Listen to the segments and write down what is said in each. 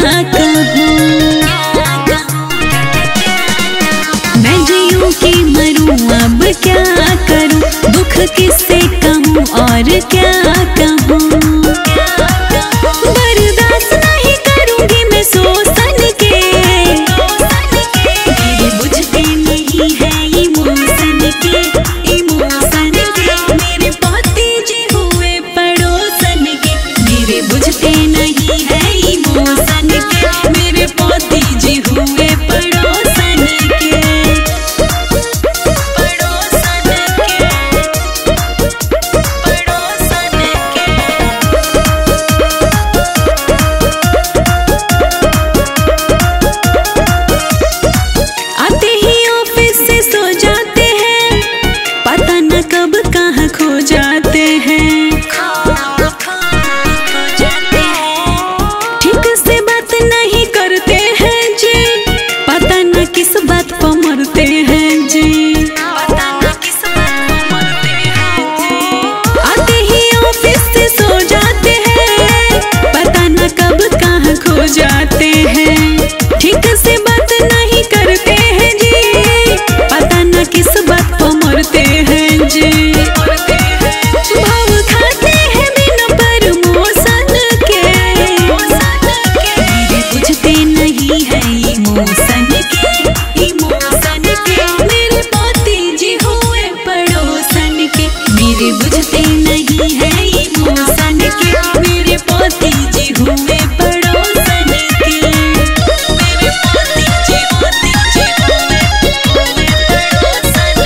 कहूँ। मैं जीऊँ कि मरूँ अब क्या करूँ, दुख किससे कहूँ और क्या कहूँ। बर्दाश्त नहीं करूँगी मैं शोषण के, मेरे बुझते नहीं है इमोशन के, इमोशन के। मेरे भतीजे हुए पड़ोसन के, मेरे बुझते नहीं है इमोशन के, मेरे भतीजे हुए पड़ोसन के, पड़ोसन के, पड़ोसन के। आते ही ऑफिस से सो जाते हैं, पता न कब कहाँ खो जाते हैं। ठीक से बात नहीं करते हैं जी, पता न किस बात पर मरते हैं जी, पता न किस बात पर मरते हैं जी। आते ही ऑफिस से सो जाते हैं, पता न कब कहाँ खो जाते हैं। ठीक से बात नहीं करते हैं जी, पता न किस बात पर मरते हैं जी। भाव खाते हैं बिना प्रमोशन के, मेरे बुझते नहीं है इमोशन के, इमोशन के। मेरे भतीजे हुए पड़ोसन के, मेरे बुझते नहीं है इमोशन के, मेरे भतीजे हुए पड़ोसन के, मेरे भतीजे भतीजे हुए पड़ोसन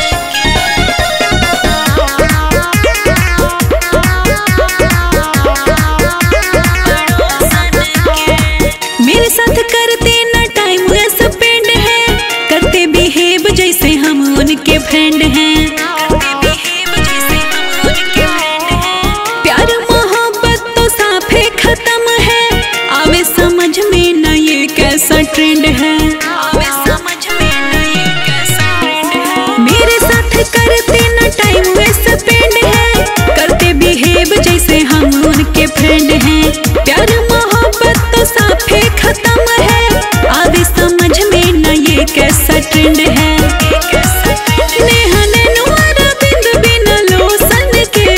के। मेरे साथ करते ना टाइम स्पेंड है, करते बिहेव जैसे हम उनके फ्रेंड हैं, करते बिहेव जैसे हम उनके फ्रेंड हैं। प्यार मोहब्बत तो साफे खत्म है, आवे समझ में न ये कैसा ट्रेंड है, आवे समझ में न ये कैसा ट्रेंड है। मेरे साथ करते ना टाइम स्पेंड है, करते बिहेव जैसे हम उनके फ्रेंड हैं। प्यार मोहब्बत तो साफे खत्म है, आवे समझ में न ये कैसा ट्रेंड है। नेहा नैनवारा बिंदु बिना लोसन के,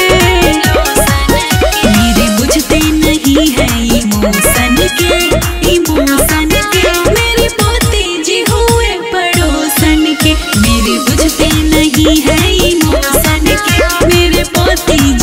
मेरे बुझते नहीं है इमोशन के, इमोशन के। मेरे भतीजे हुए पड़ोसन के, मेरे बुझते नहीं है इमोशन के, मेरे भतीजे